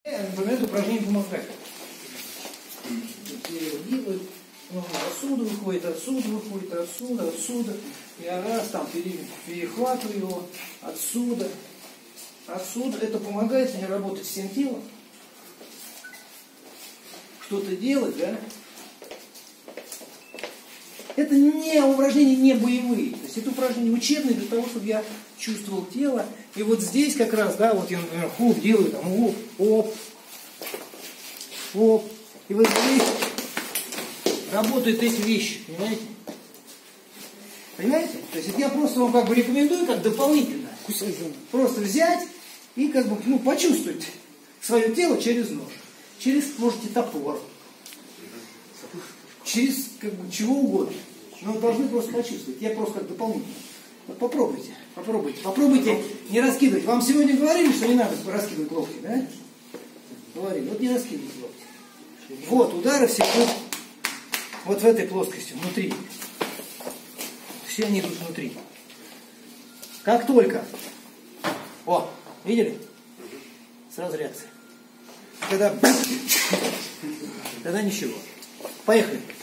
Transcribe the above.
Например, упражнение помогает. Делают, отсюда выходит, отсюда. Я раз там перехватываю его, отсюда. Это помогает мне работать всем телом. Что-то делать, да? Это не упражнения не боевые. То есть это упражнения учебные для того, чтобы я чувствовал тело. И вот здесь как раз, да, вот я, например, хоп, делаю там, оп. И вот здесь работают эти вещи, понимаете? Понимаете? То есть это я просто вам как бы рекомендую, как дополнительно. Просто взять и как бы, почувствовать свое тело через нож. Через, можете, топор. Через, как бы, чего угодно. Но вы должны просто почувствовать. Я просто как дополнительно. Вот попробуйте не раскидывать. Вам сегодня говорили, что не надо раскидывать локти, да? Говорили, вот не раскидывайте локти. Вот, удары все идут вот в этой плоскости, внутри. Все они идут внутри. Как только, видели? Сразу реакция. Тогда ничего. Поехали.